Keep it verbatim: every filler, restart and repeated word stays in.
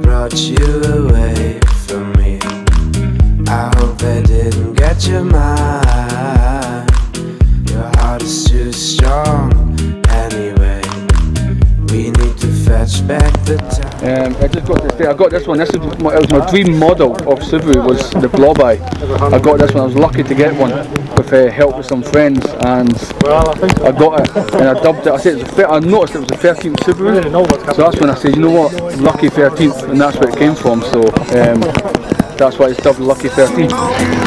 brought you away from me. I hope they didn't get your mind. Your heart is too strong anyway. We need to fetch back the time. Um, I just got this. I got this one. This is my, it was my dream model of Subaru. Was the Blob-eye. I got this one. I was lucky to get one with uh, help with some friends, and I got it and I dubbed it. I said it was a, I noticed it was the thirteenth Subaru, so that's when I said, you know what, Lucky thirteenth, and that's where it came from. So um, that's why it's dubbed Lucky thirteenth.